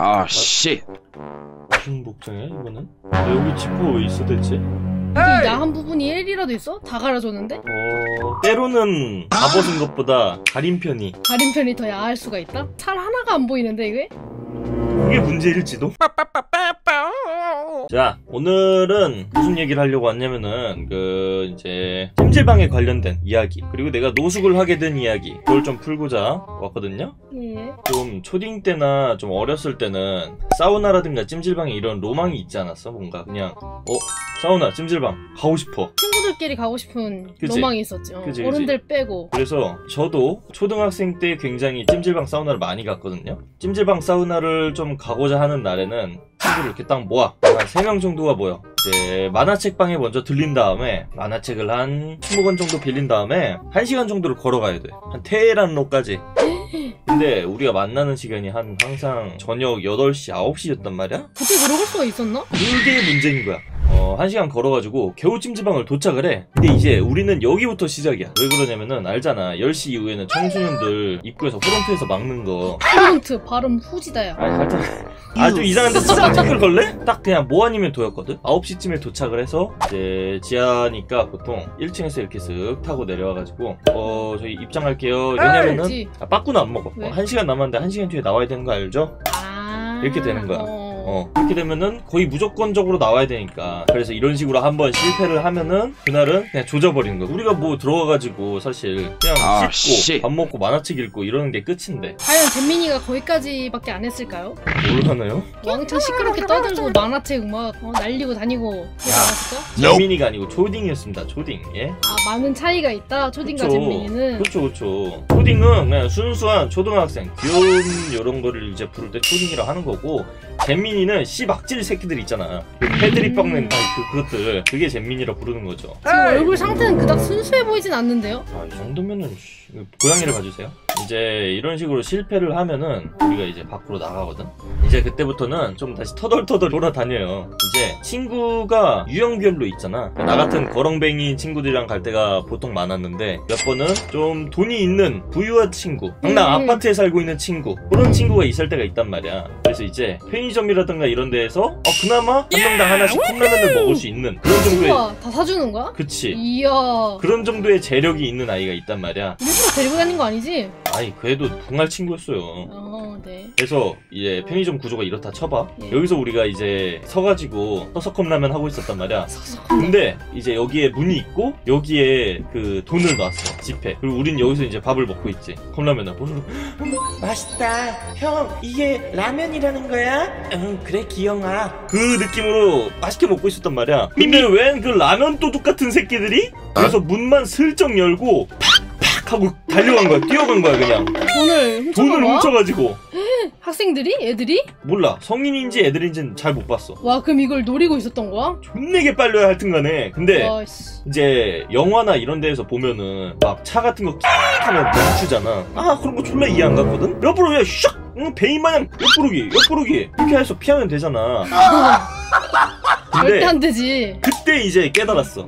아, 씨. 무슨 복장이야 이거는? 여기 지퍼 왜 있어 대체? 여기 야한 부분이 1이라도 있어? 다 갈아줬는데? 때로는 갑옷인 것보다 가린 편이 가린 편이 더 야할 수가 있다? 살 하나가 안 보이는데 이게? 그게 문제일지도? 자, 오늘은 무슨 얘기를 하려고 왔냐면은 이제 찜질방에 관련된 이야기, 그리고 내가 노숙을 하게 된 이야기, 그걸 좀 풀고자 왔거든요. 예. 좀 초딩 때나 좀 어렸을 때는 사우나라든가 찜질방에 이런 로망이 있지 않았어? 뭔가 그냥 사우나, 찜질방 가고 싶어. 친구들끼리 가고 싶은 그치? 로망이 있었지. 그치. 어른들 빼고. 그래서 저도 초등학생 때 굉장히 찜질방 사우나를 많이 갔거든요. 찜질방 사우나를 좀 가고자 하는 날에는 친구를 이렇게 딱 모아. 한 3명 정도가 모여. 이제 만화책방에 먼저 들린 다음에 만화책을 한 20권 정도 빌린 다음에 1시간 정도를 걸어가야 돼. 한 테헤란로까지. 근데 우리가 만나는 시간이 항상 저녁 8시, 9시였단 말이야? 그때 그러고 수가 있었나? 그게 문제인 거야. 1시간 걸어가지고 겨우 찜질방을 도착을 해. 근데 이제 우리는 여기부터 시작이야. 왜 그러냐면은 알잖아, 10시 이후에는 청소년들 입구에서 프론트에서 막는 거. 프론트 발음 후지다야. 아니 살짝 아주 이상한데 착각을 걸래? 딱 그냥 뭐 아니면 도였거든? 9시쯤에 도착을 해서 이제 지하니까 보통 1층에서 이렇게 쓱 타고 내려와가지고 저희 입장할게요. 왜냐면은 빠꾸는 안 먹어. 1시간 남았는데 1시간 뒤에 나와야 되는 거 알죠? 이렇게 되는 거야. 그렇게 되면은 거의 무조건적으로 나와야 되니까. 그래서 이런 식으로 한번 실패를 하면은 그날은 그냥 조져버리는 거야. 우리가 뭐 들어와가지고 사실 그냥 씻고 밥 먹고 만화책 읽고 이러는 게 끝인데. 과연 잼민이가 거기까지밖에 안 했을까요? 뭘 하나요? 왕창 시끄럽게 떠들고 만화책 막 날리고 다니고 그러지 않았을까? 잼민이가 아니고 초딩이었습니다. 초딩. 예? 많은 차이가 있다. 초딩과 그쵸. 잼민이는. 그렇죠. 초딩은 그냥 순수한 초등학생, 귀여운 이런 거를 이제 부를 때 초딩이라 하는 거고, 잼민이는 씨박질 새끼들 있잖아. 패들이 뻑낸 그것들, 그게 잼민이라 부르는 거죠. 지금 얼굴 상태는 그닥 순수해 보이진 않는데요? 이 정도면은 고양이를 봐주세요. 이제 이런 식으로 실패를 하면은 우리가 이제 밖으로 나가거든. 이제 그때부터는 좀 다시 터덜터덜 돌아다녀요. 이제 친구가 유형별로 있잖아. 나 같은 거렁뱅이인 친구들이랑 갈 때가 보통 많았는데, 몇 번은 좀 돈이 있는 부유한 친구, 당장 아파트에 살고 있는 친구, 그런 친구가 있을 때가 있단 말이야. 그래서 이제 편의점이라든가 이런 데에서 그나마 한 명당 하나씩 컵라면을 먹을 수 있는 그런 정도의, 다 사주는 거야? 그치. 이야. 그런 정도의 재력이 있는 아이가 있단 말이야. 일부러 데리고 다닌 거 아니지? 아니 그래도 붕할 친구였어요. 네. 그래서 이제 편의점 구조가 이렇다 쳐봐. 예. 여기서 우리가 이제 서가지고 서석컵라면 하고 있었단 말이야. 근데 이제 여기에 문이 있고 여기에 그 돈을 놨어, 지폐. 그리고 우린 여기서 이제 밥을 먹고 있지. 컵라면을 보르르. 맛있다 형, 이게 라면이라는 거야? 응 그래 기영아. 그 느낌으로 맛있게 먹고 있었단 말이야. 근데 웬 그 라면 도둑 같은 새끼들이 그래서 문만 슬쩍 열고 팍팍 하고 달려간 거야. 뛰어간 거야 그냥. 돈을 훔쳐가지고. 학생들이? 애들이? 몰라, 성인인지 애들인지는 잘 못 봤어. 와, 그럼 이걸 노리고 있었던 거야? 존내게 빨려야 하여튼간에. 근데 와, 이제 영화나 이런 데에서 보면은 막 차 같은 거 끽 하면 멈추잖아. 그런 거 졸라 이해 안 갔거든? 옆으로 그냥 샥! 베인마냥 옆구르기 이렇게 해서 피하면 되잖아. 절대 안 되지. 그때 이제 깨달았어.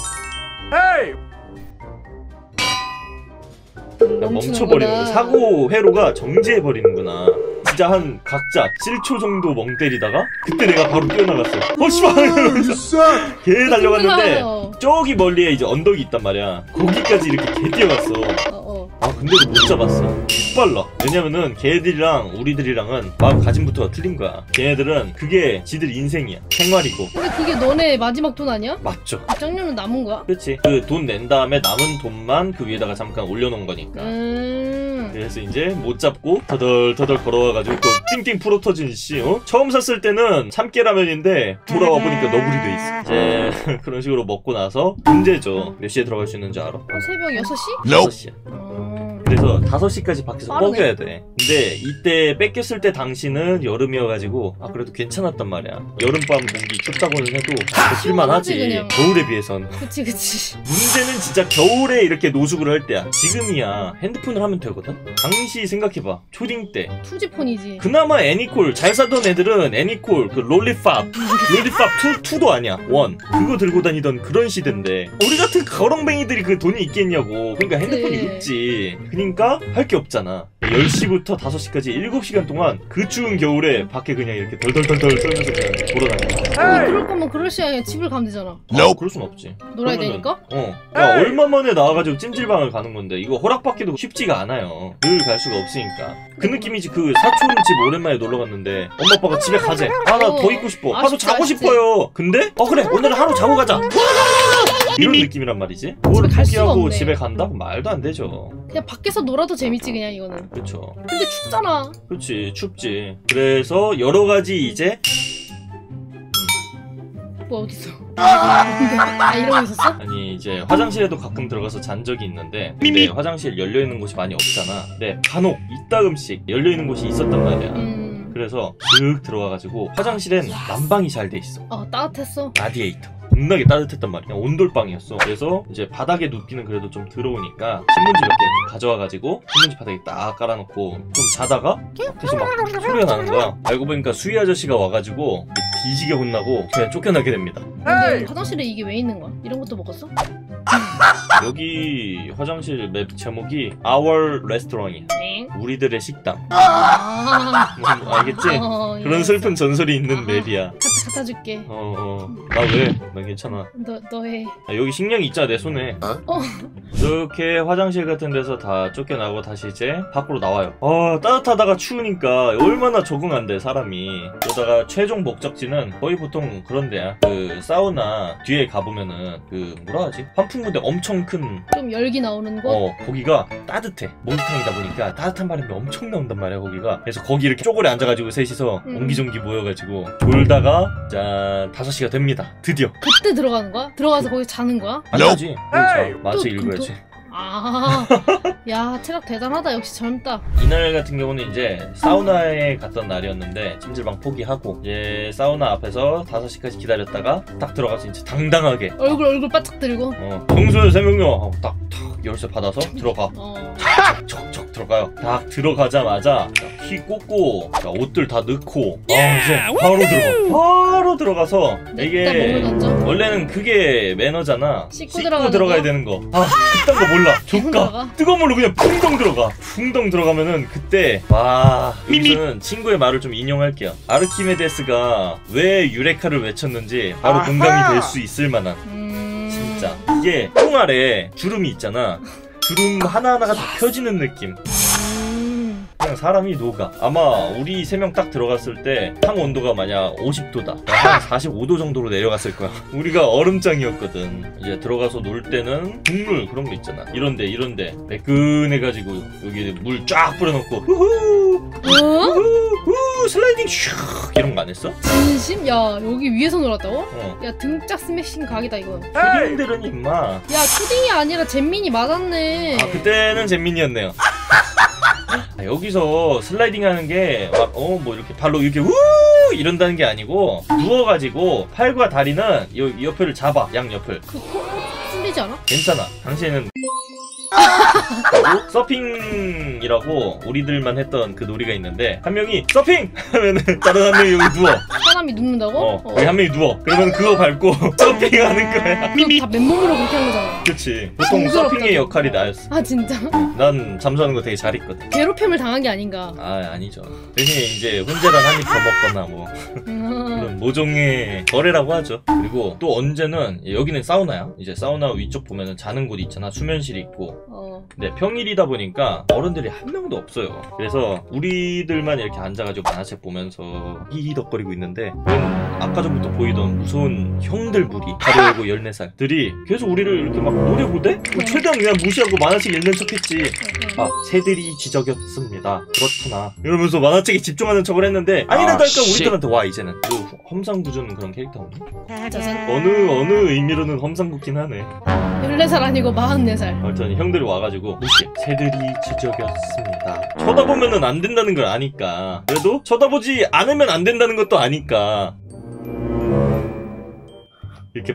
멈춰버리는 거야. 사고 회로가 정지해버리는구나. 진짜 한 각자 7초 정도 멍 때리다가 그때 내가 바로 뛰어나갔어. 씨발! 개 달려갔는데 저기 멀리에 이제 언덕이 있단 말이야. 거기까지 이렇게 개 뛰어갔어. 근데도 못 잡았어. 빨라. 왜냐면은 걔들이랑 우리들이랑은 마음가짐부터가 틀린 거야. 걔네들은 그게 지들 인생이야. 생활이고. 근데 그게 너네 마지막 돈 아니야? 맞죠. 입장료는 남은 거야? 그렇지. 그 돈 낸 다음에 남은 돈만 그 위에다가 잠깐 올려놓은 거니까. 그래서 이제 못 잡고 터덜터덜 걸어와가지고 또 띵띵 풀어터진 씨. 처음 샀을 때는 참깨라면인데 돌아와 보니까 너구리 돼 있어. 이제 그런 식으로 먹고 나서 문제죠. 몇 시에 들어갈 수 있는지 알아? 새벽 6시? 6시야. 그래서 5시까지 밖에서 빠르네. 뻐겨야 돼. 근데 이때 뺏겼을 때 당시는 여름이어가지고 그래도 괜찮았단 말이야. 여름밤 공기 춥다고는 해도 버틸만하지. 겨울에 비해선. 그치. 문제는 진짜 겨울에 이렇게 노숙을 할 때야. 지금이야 핸드폰을 하면 되거든? 당시 생각해봐. 초딩 때 투지폰이지. 그나마 애니콜 잘 사던 애들은 애니콜 그 롤리팝 2도 아니야 1 그거 들고 다니던 그런 시대인데 우리 같은 거렁뱅이들이 그 돈이 있겠냐고. 그러니까 핸드폰이 없지. 그러니까 할 게 없잖아. 10시부터 5시까지 7시간 동안 그 추운 겨울에 밖에 그냥 이렇게 덜덜덜덜 떨면서 그냥 돌아다녀. 그럴 거면 그럴 시간에 집을 가면 되잖아. 그럴 순 없지. 놀아야 그러면은- 되니까? 야, 얼마 만에 나와가지고 찜질방을 가는 건데 이거 허락받기도 쉽지가 않아요. 늘 갈 수가 없으니까. 그 느낌이지. 그 사촌 집 오랜만에 놀러 갔는데 엄마 아빠가 집에 가재. 아, 나 더 있고 싶어. 하루 아쉽지, 자고 아쉽지. 싶어요. 근데 그래, 오늘은 하루 자고 가자. 이런 느낌이란 말이지. 그걸 갈 수가 포기하고 없네. 집에 간다고 말도 안 되죠. 그냥 밖에서 놀아도 재밌지 그냥 이거는. 그쵸. 근데 춥잖아. 그렇지, 춥지. 그래서 여러 가지 이제 뭐 어딨어? 아 이러고 있었어? 아니 이제 화장실에도 가끔 들어가서 잔 적이 있는데, 근데 화장실 열려 있는 곳이 많이 없잖아. 근데 간혹 이따금씩 열려 있는 곳이 있었단 말이야. 그래서 슥 들어와가지고 화장실엔 난방이 잘 돼 있어. 따뜻했어? 라디에이터. 겁나게 따뜻했단 말이야. 온돌방이었어. 그래서 이제 바닥에 눕기는 그래도 좀 더러우니까 신문지 몇 개 가져와가지고 신문지 바닥에 딱 깔아놓고 좀 자다가 계속 막 소리가 나는 거야. 알고 보니까 수희 아저씨가 와가지고 뒤지게 혼나고 그냥 쫓겨나게 됩니다. 근데 화장실에 이게 왜 있는 거야? 이런 것도 먹었어? 여기 화장실 맵 제목이 Our Restaurant이야. 엥? 우리들의 식당. 아 알겠지? 그런 슬픈 전설이 있는 맵이야. 갖다 줄게. 나 왜? 난 괜찮아. 너 해. 여기 식량이 있잖아, 내 손에. 이렇게 화장실 같은 데서 다 쫓겨나고 다시 이제 밖으로 나와요. 따뜻하다가 추우니까 얼마나 적응 안 돼, 사람이. 그러다가 최종 목적지는 거의 보통 그런 데야. 그 사우나 뒤에 가보면은 그 뭐라 하지? 환풍구대 엄청 큰 좀 열기 나오는 곳? 거기가 따뜻해. 목욕탕이다 보니까 따뜻한 바람이 엄청 나온단 말이야, 거기가. 그래서 거기 이렇게 쪼그려 앉아가지고 셋이서 옹기종기 모여가지고 놀다가 짠 5시가 됩니다. 드디어. 그때 들어가는 거야? 들어가서 거기 자는 거야? 안 자지. 마치 또 읽어야지. 야 체력 대단하다. 역시 젊다. 이날 같은 경우는 이제 사우나에 갔던 날이었는데 찜질방 포기하고 이제 사우나 앞에서 5시까지 기다렸다가 딱 들어가서 이제 당당하게 얼굴 바짝 들고 평소에 3명요 하고 딱 열쇠 받아서 들어가. 척척 들어가요. 딱 들어가자마자 키 꽂고 옷들 다 넣고 이제 바로 들어가서 이게 몸을 던져? 원래는 그게 매너잖아. 씻고 들어가야 들어가는 되는 거. 그딴 거 몰라. 조까 들어가? 뜨거운 물로 그냥 풍덩 들어가. 풍덩 들어가면은 그때 여기서는 친구의 말을 좀 인용할게요. 아르키메데스가 왜 유레카를 외쳤는지 바로 공감이 될 수 있을 만한. 진짜 이게 통 아래 주름이 있잖아. 주름 하나하나가 다 펴지는 느낌. 그냥 사람이 녹아. 아마 우리 3명 딱 들어갔을 때 탕 온도가 만약 50도다 한 45도 정도로 내려갔을 거야. 우리가 얼음장이었거든. 이제 들어가서 놀 때는 국물 그런 거 있잖아. 이런데 매끈해가지고 여기 물 쫙 뿌려놓고 후후 슬라이딩 슉 이런 거 안 했어? 진심? 야 여기 위에서 놀았다고? 야 등짝 스매싱 각이다 이거. 초딩들은 임마. 야 초딩이 아니라 잼민이 맞았네. 그때는 잼민이었네요. 여기서 슬라이딩 하는 게 막 뭐 이렇게 발로 이렇게 우 이런다는 게 아니고 누워가지고 팔과 다리는 이 옆을 잡아. 양 옆을. 그거 쓸리지 않아? 괜찮아. 당신은 그리고 서핑이라고 우리들만 했던 그 놀이가 있는데 한 명이 서핑! 하면은 다른 한 명이 여기 누워. 사람이 눕는다고? 여기 한 명이 누워. 그러면 그거 밟고 서핑하는 거야. 그럼 다 맨몸으로 그렇게 한 거잖아. 그치. 보통 징그럽다, 서핑의 역할이 나였어. 아 진짜? 난 잠수하는 거 되게 잘했거든. 괴롭힘을 당한 게 아닌가. 아니죠. 대신에 이제 혼자란 한 입 더 먹거나 뭐 그런 모종의 거래라고 하죠. 그리고 또 언제는 여기는 사우나야. 이제 사우나 위쪽 보면은 자는 곳이 있잖아. 수면실이 있고. 근데 평일이다 보니까 어른들이 한 명도 없어요. 그래서 우리들만 이렇게 앉아가지고 만화책 보면서 히히덕거리고 있는데 아까 전부터 보이던 무서운 형들 무리 가려고 14살들이 계속 우리를 이렇게 막 노려보대? 최대한 그냥 무시하고 만화책 읽는 척했지. 새들이 지적이었습니다. 그렇구나 이러면서 만화책에 집중하는 척을 했는데 아니라니까 우리들한테 와. 이제는 그 험상궂은 그런 캐릭터 없나? 짜잔. 어느 의미로는 험상궂긴 하네. 14살 아니고 44살. 아무튼 형들이 와가지고 무시. 새들이 지적이었습니다. 쳐다보면은 안 된다는 걸 아니까. 그래도 쳐다보지 않으면 안 된다는 것도 아니까 이렇게 봐.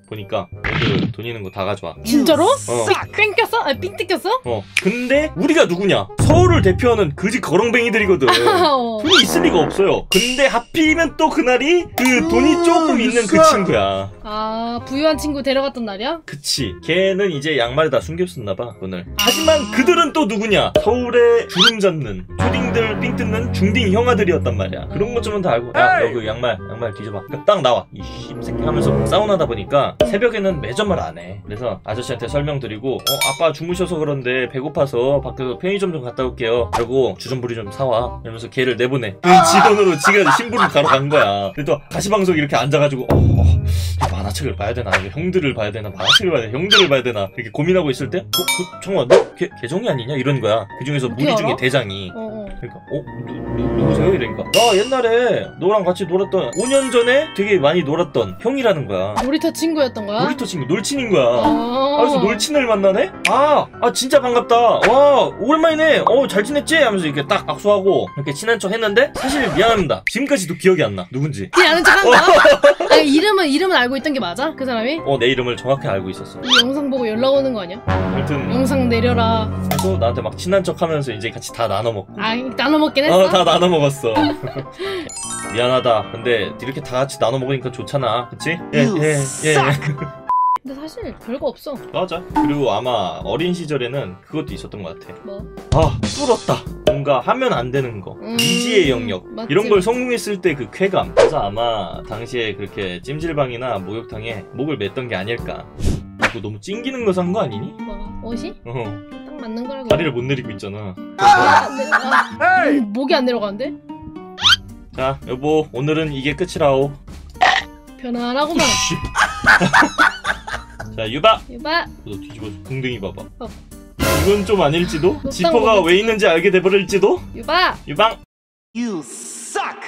보니까 애들 돈 있는 거 다 가져와. 진짜로? 어. 뺑 꼈어? 아, 삥 뜯겼어? 근데 우리가 누구냐? 서울을 대표하는 그지 거렁뱅이들이거든. 돈이 있을 리가 없어요. 근데 하필이면 또 그날이 그 돈이 조금 있는 그 친구야. 아, 부유한 친구 데려갔던 날이야? 그치. 걔는 이제 양말에 다 숨겼었나봐 돈을. 하지만 그들은 또 누구냐? 서울의 주름 잡는 초딩들 삥 뜯는 중딩 형아들이었단 말이야. 그런 것 좀 다 알고 야 너 그 양말 뒤져봐. 딱 나와 이 씹새끼 하면서 싸움하다 보니까 새벽에는 매점을 안 해. 그래서 아저씨한테 설명드리고 아빠 주무셔서 그런데 배고파서 밖에서 편의점 좀 갔다 올게요. 그리고 주전부리 좀 사와. 이러면서 걔를 내보내. 지 돈으로 지가 신부를 가러 간 거야. 근데 또 가시방석 이렇게 앉아가지고 만화책을 봐야 되나? 형들을 봐야 되나? 만화책을 봐야 되나? 형들을 봐야 되나? 이렇게 고민하고 있을 때 잠깐만 너 개정이 아니냐? 이런 거야. 그 중에서 무리 중에 대장이. 그러니까 누구세요? 이러니까 옛날에 너랑 같이 놀았던 5년 전에 되게 많이 놀았던 형이라는 거야. 놀이터 친구였던 거야? 놀이터 친구, 놀친인 거야. 그래서 놀친을 만나네? 진짜 반갑다. 와, 오랜만이네. 잘 지냈지? 하면서 이렇게 딱 악수하고 이렇게 친한 척 했는데 사실 미안합니다. 지금까지도 기억이 안 나. 누군지. 그냥 아는 척 한 거야? 아니, 이름은 알고 있던 게 맞아? 그 사람이? 내 이름을 정확히 알고 있었어. 이 영상 보고 연락 오는 거 아니야? 하여튼 영상 내려라. 그래서 나한테 막 친한 척 하면서 이제 같이 다 나눠 먹고. 나눠 먹긴 했어? 다 나눠 먹었어. 미안하다. 근데 이렇게 다 같이 나눠 먹으니까 좋잖아. 그치? 예. 근데 사실 별거 없어. 맞아. 그리고 아마 어린 시절에는 그것도 있었던 것 같아. 뭐? 뚫었다. 뭔가 하면 안 되는 거. 미지의 영역. 맞지. 이런 걸 성공했을 때 그 쾌감. 그래서 아마 당시에 그렇게 찜질방이나 목욕탕에 목을 맸던 게 아닐까. 이거 너무 찡기는 거 산 거 아니니? 뭐? 옷이? 딱 맞는 거라고. 다리를 못 내리고 있잖아. 목이 안 내려가는데? 자, 여보, 오늘은 이게 끝이라오. 편안하구만. 자, 유바. 너 뒤집어서 궁둥이 봐봐. 이건 좀 아닐지도? 지퍼가 왜 있는지 알게 돼버릴지도? 유방. You suck.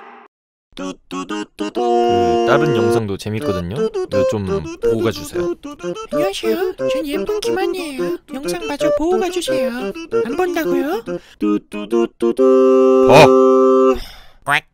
다른 영상도 재밌거든요. 좀 보고 가주세요. 안녕하세요. 전 예쁜 김한이에요. 영상 마저 보고 가주세요. 안 본다고요? 봐.